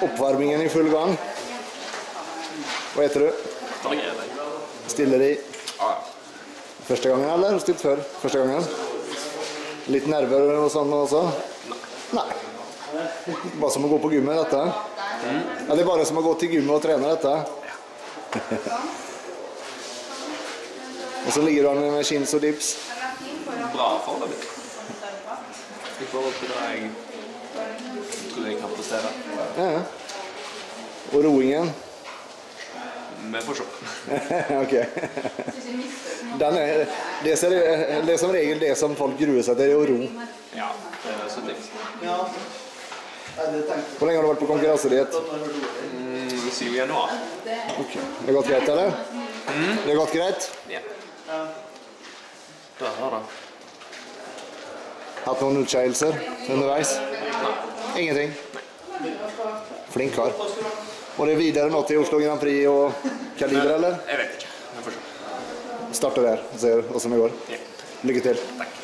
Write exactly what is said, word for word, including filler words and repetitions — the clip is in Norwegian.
Oppvarmingen i full gang. Hva heter du? Stiller i. Første gangen, eller? Har du stilt før? Første gangen? Litt nerver og sånn også? Nei. Bare som å gå på gymmet, dette? Ja, det er bare som å gå til gymmet og trene dette? Og så ligger du an med chins og dips? Bra for det. I forhold til det jeg tror jeg kan prestere. Ja. Og roingen? Vi får se. Ok. Den er, det, er, det er som regel det som folk gruer seg til, det er å ro. Ja, det er så tips. Hvor lenge har du vært på konkurransediet? Mm, syv januar. Ok. Det har gått greit, eller? Mm. Det har gått greit? Ja. Der har det. Hatt noen utskeielser underveis? Nei. Ingenting? Nei. Flink kar. Og det er videre nå til Oslo Grand Prix og kaliber, eller? Jeg vet ikke. Jeg får se. Starter der og ser hvordan det går. Ja. Lykke til. Takk.